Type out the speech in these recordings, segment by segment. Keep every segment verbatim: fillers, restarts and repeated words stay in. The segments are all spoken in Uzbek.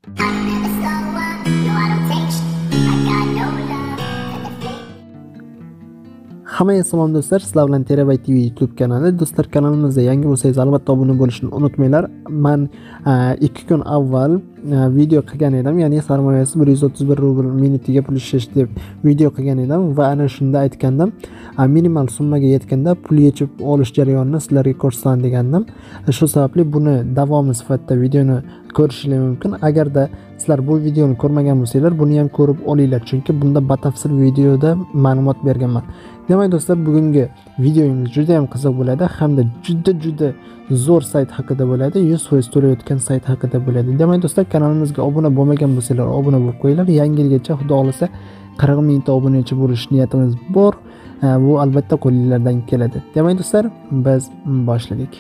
Hammaga salom do'stlar, sizlar bilan Terabyte T V YouTube kanali. Do'stlar, kanalimizga yangi bo'lsangiz albatta obuna bo'lishni unutmanglar. Men ikki kun avval video qilgan edim, ya'ni sarmoyasi bir yuz o'ttiz bir rubl minutiga pul ishlash deb video qilgan edim va ana shunda aytgandim, minimal summaga yetganda pul yechib olish jarayonini sizlarga ko'rsataman degandim. Shu sababli buni davomi sifatida videoni ko'rishingiz mumkin. Agarda sizlar bu videoni ko'rmagan bo'lsanglar, buni ham ko'rib olinglar, chunki bunda batafsil videoda ma'lumot berganman. Demak do'stlar, bugungi videomiz juda ham qiziq bo'ladi hamda juda juda zo'r sayt haqida bo'ladi, yuz foiz to'layotgan sayt haqida bo'ladi. Demak do'stlar, kanalimizga obuna bo'lmagan bo'lsanglar, obuna bo'lib qo'yinglar. Yangi yilgacha xudo xolasa qirq mingta obunachi bo'lish niyatimiz bor. Bu albatta qo'lingizdan keladi. Demak do'stlar, biz boshladik.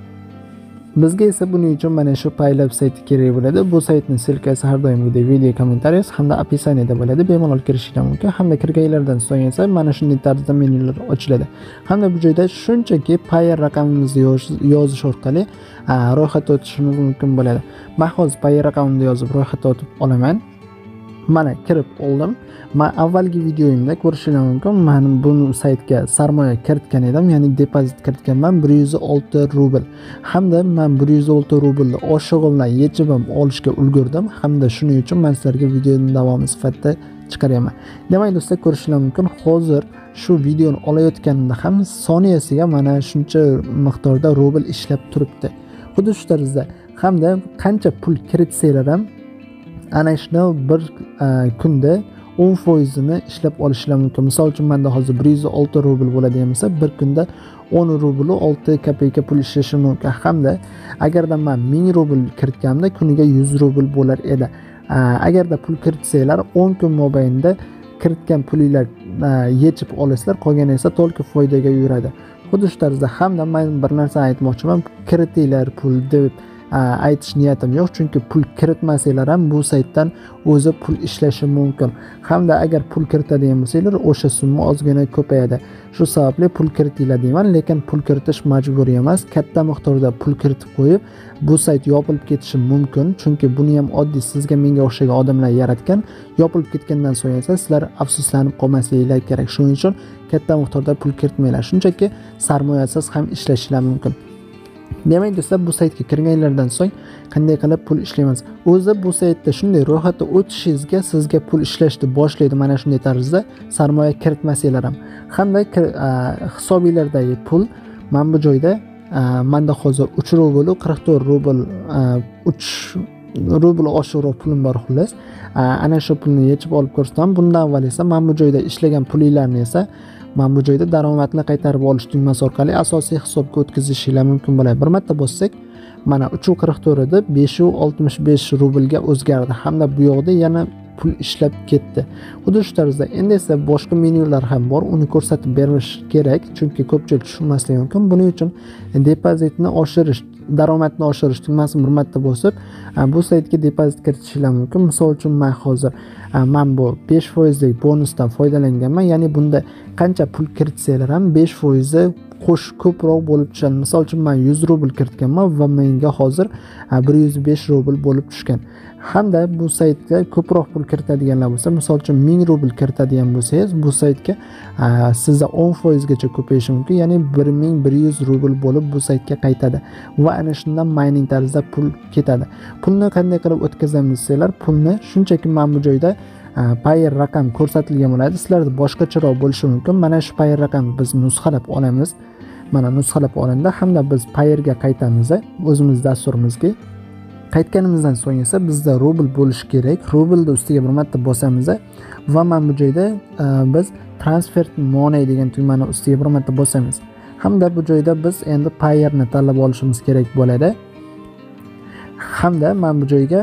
Bizga esa buning uchun mana shu Paylab sayti kerak bo'ladi. Bu saytning silkasi har doimgidek video kommentariyasi hamda opisaniyada bo'ladi. Bemalol kirishingiz mumkin. Hamda kirganlardan so'ng esa mana shunday tarzda menyular ochiladi. Hamda bu joyda shunchaki Payer raqamimizni yozish orqali ro'yxatga o'tishimiz mumkin bo'ladi. Men hozir Payer raqamimni yozib ro'yxatga o'tib olaman. Mana kirib oldim. Men avvalgi videoyimda ko'rishingiz mumkin, men bu saytga sarmoya kiritgan edim, ya'ni depozit kiritganman bir yuz olti rubl. Hamda men bir yuz olti rublni oshig'i bilan yechib olishga ulgurdim, hamda shuning uchun men sizlarga videoning davomi sifatida chiqaryapman. Demak do'stlar, ko'rishingiz mumkin, hozir shu videoni olayotganimda ham soniyasiga mana shuncha miqdorda rubl ishlab turibdi. Xuddi shu tarzda hamda qancha pul kiritsanglar ham ana shuni bir kunda o'n foiz ni ishlab olishlar mumkin. Misol uchun menda hozir bir yuz olti rubl bo'ladigan bo'lsa, bir kunda o'n rubl olti kopeyka pul ishlashi mumkin. Hamda agarda men ming rubl kiritganimda kuniga yuz rubl bo'lar edi. Agarda pul kiritsanglar o'n kun mobaynida kiritgan pulinglar yechib olasizlar, qolgani esa to'liq foydaga yuradi. Xuddi shu tarzda hamda men bir narsa aytmoqchiman, kiritinglar pul deb aytish niyatim yo'q, chunki pul kiritmasanglar ham bu saytdan o'zi pul ishlashi mumkin. Hamda agar pul kiritadigan bo'lsanglar, o'sha summa ozgina ko'payadi. Shu sababli pul kiritinglar deyman, lekin pul kiritish majburiy emas. Katta miqdorda pul kiritib qo'yib, bu sayt yopilib ketishi mumkin, chunki buni ham oddiy sizga menga o'xshagan odamlar yaratgan. Yopilib ketgandan so'ng esa sizlar afsuslanib qolmasliginglar kerak. Shuning uchun katta miqdorda pul kiritmanglar. Shunchaki sarmoyasiz ham ishlashingiz mumkin. Demak do'stlar, bu saytga kirganlardan so'ng qanday qilib pul ishlaymiz? O'zi bu saytda shunday ro'yxatga o'tishingizga sizga pul ishlashni boshlaydi mana shunday tarzda, sarmoya kiritmasanglar ham. Hamda hisobinglardagi pul men bu joyda menda hozir uch rubl qirq to'rt rubl uch rubl oshiqroq pulim bor xullas. Ana shu pulni yechib olib ko'rsataman. Bundan avval esa men bu joyda ishlagan pulinglarni esa men bu joyda daromadni qaytarib olish tugmasi orqali asosiy hisobga o'tkazishingiz mumkin bo'ladi. Bir marta bossak, mana uch qirq to'rt edi, besh oltmish besh rublga o'zgardi. Hamda bu yoqda yana pul ishlab ketdi. Xuddi shu tarzda endi esa boshqa menyular ham bor, uni ko'rsatib berish kerak, chunki ko'pchilik tushunmasligi mumkin. Buning uchun depozitni oshirish, daromadni oshirish tugmasini bir marta bosib, bu saytga depozit kiritishingiz mumkin. Misol uchun men hozir men bu besh foiz lik bonusdan foydalanganman, ya'ni bunda qancha pul kiritsanglar ham besh foiz qo'sh ko'proq bo'lib tushadi. Misol uchun men yuz rubl kiritganman va menga hozir bir yuz besh rubl bo'lib tushgan. Hamda bu saytga ko'proq pul kiritadiganlar bo'lsa, misol uchun ming rubl kiritadigan bo'lsangiz, bu saytga sizda o'n foiz gacha ko'payishi mumkin, ya'ni bir ming bir yuz rubl bo'lib bu saytga qaytadi va ana shundan mining tarzda pul ketadi. Pulni qanday qilib o'tkazamiz desanglar, pulni shunchaki men bu joyda Payer raqam ko'rsatilgan bo'ladi. Sizlarda boshqacharoq bo'lishi mumkin. Mana shu Payer raqamni biz nusxalab olamiz. Mana nusxalab olindi hamda biz Payerga qaytamiz o'zimiz dasturimizga. Qaytganimizdan so'ng esa bizda rubl bo'lishi kerak. Rublni ustiga bir marta bosamiz va mana bu joyda biz transfer money degan tugmani ustiga bir marta bosamiz. Hamda bu joyda biz endi Payerni tanlab olishimiz kerak bo'ladi. Hamda mana bu joyga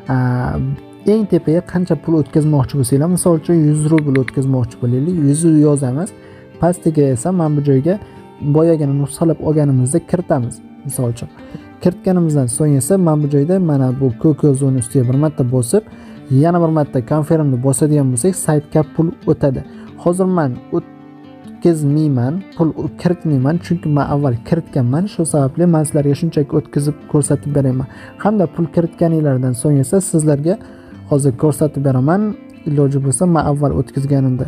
eng tepaga qancha pul o'tkazmoqchi bo'lsanglar, misol uchun yuz rubl o'tkazmoqchi bo'laylik, yuz yozamiz. Pastiga esa mana bu joyga boyagina nusxalab olganimizda kiritamiz. Misol uchun kiritganimizdan so'ng esa mana bu joyda mana bu ko'k yozuvni ustiga bir marta bosib, yana bir marta confirmni bosadigan bo'lsak, saytga pul o'tadi. Hozir men o'tkazmayman, pul kiritmayman, chunki men avval kiritganman. Shu sababli men sizlarga shunchaki o'tkazib ko'rsatib beraman. Hamda pul kiritganinglardan so'ng esa sizlarga hozir ko'rsatib beraman. Iloji bo'lsa men avval o'tkazganimda.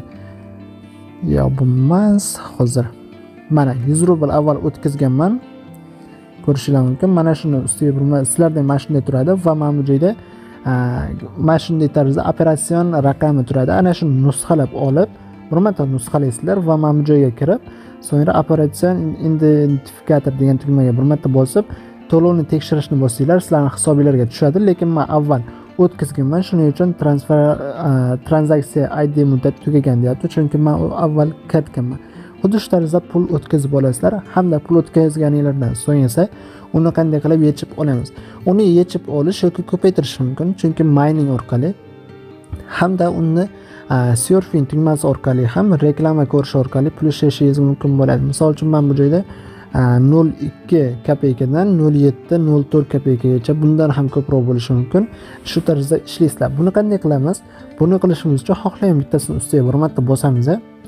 Yo, bo'lmas, hozir. Mana yuz rubl avval o'tkazganman. Ko'rishingiz mumkin. Mana shuni ustiga burma sizlarda mana shunday turadi va mana bu joyda mana shunday tarzda operatsion raqami turadi. Ana shuni nusxalab olib, bir marta nusxalaysizlar va mana bu joyga kirib, so'ngra operatsion identifikator degan tugmaga bir marta bosib, to'lovni tekshirishni bossanglar, sizlarning hisobingizga tushadi. Lekin men avval o'tkazganman, shuning uchun transfer transaksiya I D muddati tugagan deyapti, chunki men avval kiritganman. Xuddi shu tarzda pul o'tkazib olasizlar, hamda pul o'tkazganinglardan so'ng esa uni qanday qilib yechib olamiz. Uni yechib olish yoki ko'paytirish mumkin, chunki mining orqali hamda uni surfing tugmasi orqali ham reklama ko'rish orqali pul ishlashingiz mumkin bo'ladi. Misol uchun men bu joyda nol ikki kopeykadan nol yetti nol to'rt kopeykagacha bundan ham ko'proq bo'lishi mumkin. Shu tarzda ishlaysizlar. Buni qanday qilamiz? Buni qilishimiz uchun xohlagan bittasini ustiga bir marta bosamiz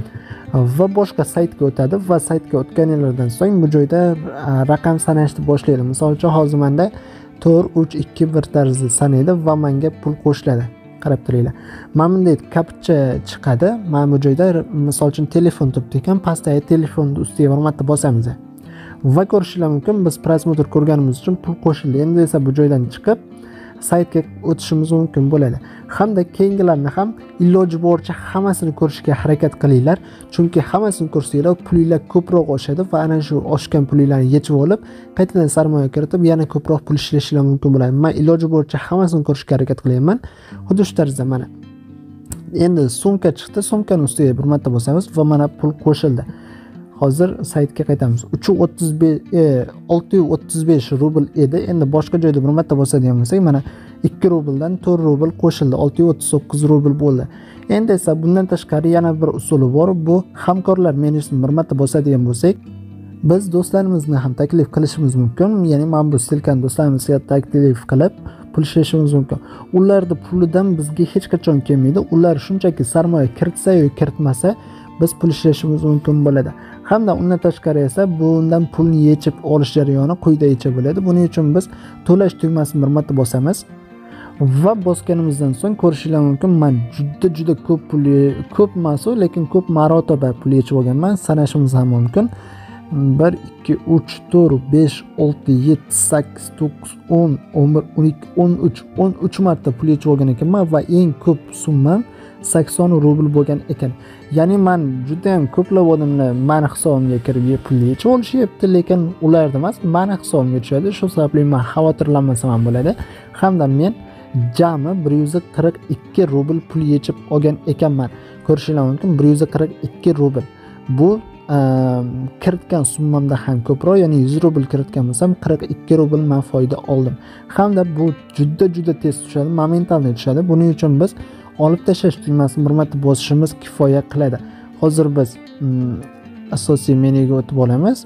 va boshqa saytga o'tadi va saytga o'tganinglardan so'ng bu joyda raqam sanashni boshlaydi. Misol uchun hozir menda to'rt uch ikki bir tarzda sanaydi va menga pul qo'shiladi. Qarab turinglar. Mana bunday kapcha chiqadi. Mana bu joyda misol uchun telefon turibdi ekan, pastdagi telefonni ustiga bir marta bosamiz. Va ko'rishingiz mumkin, biz prosmotr ko'rganimiz uchun pul qo'shildi. Endi esa bu joydan chiqib saytga o'tishimiz mumkin bo'ladi. Hamda keyingilarni ham iloji boricha hammasini ko'rishga harakat qilinglar, chunki hammasini ko'rsanglar pulinglar ko'proq oshadi va ana shu oshgan pulinglarni yechib olib, qaytadan sarmoya kiritib, yana ko'proq pul ishlashingiz mumkin bo'ladi. Men iloji boricha hammasini ko'rishga harakat qilyapman. Xuddi shu tarzda mana. Endi sumka chiqdi, sumkani ustiga bir marta bosamiz va mana pul qo'shildi. Hozir saytga qaytamiz. uch yuz o'ttiz besh olti yuz o'ttiz besh rubl edi. Endi boshqa joyda bir marta bosadigan bo'lsak, mana ikki rubldan to'rt rubl qo'shildi. olti yuz o'ttiz to'qqiz rubl bo'ldi. Endi esa bundan tashqari yana bir usuli bor. Bu hamkorlar menyusini bir marta bosadigan bo'lsak, biz do'stlarimizni ham taklif qilishimiz mumkin. Ya'ni men bu stilkani do'stlarimizga taklif qilib pul ishlashimiz mumkin. Ularning pulidan bizga hech qachon kelmaydi. Ular shunchaki sarmoya kiritsa yoki kiritmasa, biz pul ishlashimiz mumkin bo'ladi. Hamda undan tashqari esa bundan pulni yechib olish jarayoni quyidagicha bo'ladi. Buning uchun biz to'lash tugmasini bir marta bosamiz va bosganimizdan so'ng ko'rishingiz mumkin, men juda juda ko'p pul, ko'p emas, lekin ko'p marotaba pul yechib olganman. Sanashimiz ham mumkin. bir ikki uch to'rt besh olti yetti sakkiz to'qqiz o'n o'n bir o'n ikki o'n uch o'n uch marta pul yechib olgan ekanman va eng ko'p summam sakson rubl bo'lgan ekan. Ya'ni men juda ham ko'plab odamlar meni hisobimga kirib pul yechib olishyapti, lekin ularda emas, meni hisobimga tushadi. Shu sababli men xavotirlanmasam ham bo'ladi. Hamda men jami bir yuz qirq ikki rubl pul yechib olgan ekanman. Ko'rishingiz mumkin, bir yuz qirq ikki rubl. Bu kiritgan summamda ham ko'proq, ya'ni yuz rubl kiritgan bo'lsam qirq ikki rubl men foyda oldim. Hamda bu juda juda tez tushadi, momentalniy tushadi. Buning uchun biz olib tashlash tugmasini bir marta bosishimiz kifoya qiladi. Hozir biz asosiy menyuga o'tib olamiz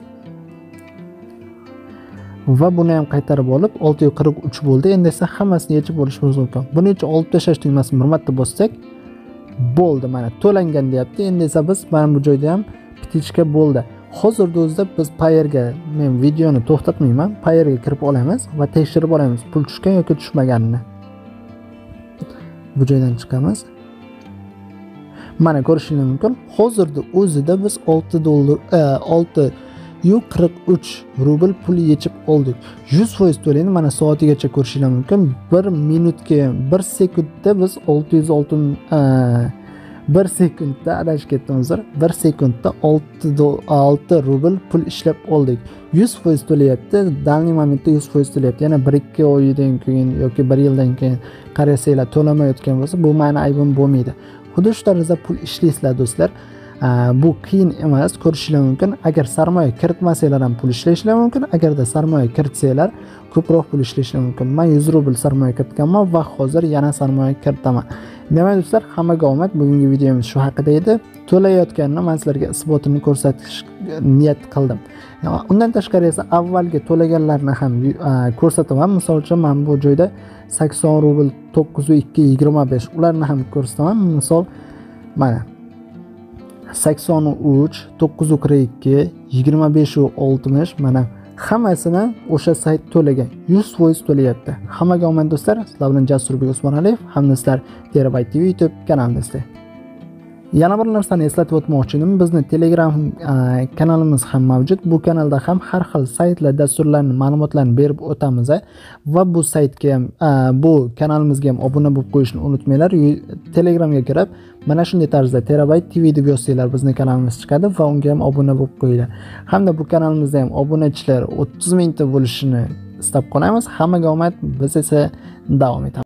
va buni ham qaytarib olib olti yuz qirq uch bo'ldi. Endi esa hammasini yechib olishimiz mumkin. Buning uchun olib tashlash tugmasini bir marta bossak bo'ldi, mana to'langan deyapti. Endi esa biz mana bu joyda ham pitichka bo'ldi. Hozirda o'zida biz payerga, men videoni to'xtatmayman, payerga kirib olamiz va tekshirib olamiz pul tushgan yoki tushmaganini. Bu joydan chiqamiz. Mana ko'rishingiz mumkin, hozirda o'zida biz olti dollar olti yuz qirq uch rubl pul yechib oldik. yuz foiz to'laydi. Mana soatigacha ko'rishingiz mumkin. bir minutga, bir sekundda biz olti yuz oltin bir sekundda adashib ketdim hozir. bir sekundda olti rubl pul ishlab oldik. yuz foiz to'layapti. Dalniy momentda yuz foiz to'layapti. Yana bir ikki oydan keyin yoki bir yildan keyin qarasanglar to'lamayotgan bo'lsa, bu meni aybim bo'lmaydi. Xuddi shu tarzda pul ishlaysizlar do'stlar. Bu qiyin emas, ko'rishingiz mumkin. Agar sarmoya kiritmasanglar ham pul ishlashingiz mumkin. Agarda sarmoya kiritsanglar ko'proq pul ishlashingiz mumkin. Men yuz rubl sarmoya kiritganman va hozir yana sarmoya kiritaman. Demak do'stlar, hammaga omad. Bugungi videomiz shu haqida edi. To'layotganini men sizlarga isbotini ko'rsatish niyat qildim. Undan tashqari esa avvalgi to'laganlarni ham ko'rsataman. Misol uchun men bu joyda sakson rubl to'qqiz yuz ikki yigirma besh ularni ham ko'rsataman. Misol mana sakson uch to'qqiz yuz qirq ikki yigirma besh oltmish mana hammasini o'sha sayt to'lagan, yuz foiz to'layapti. Hammaga omad do'stlar. Sizlar bilan Jasurbek Usmonaliyev, hamda sizlar Terabyte T V YouTube kanalimizda. Yana bir narsani eslatib o'tmoqchi edim. Bizning Telegram kanalimiz ham mavjud. Bu kanalda ham har xil saytlar, dasturlarning ma'lumotlarini berib o'tamiz va bu saytga ham, bu kanalimizga ham obuna bo'lib qo'yishni unutmanglar. Telegramga kirib, mana shunday tarzda Terabyte T V deb yozsanglar bizning kanalimiz chiqadi va unga ham obuna bo'lib qo'yinglar. Hamda bu kanalimizda ham obunachilar o'ttiz mingta bo'lishini istab qolamiz. Hammaga omad, biz esa davom etamiz.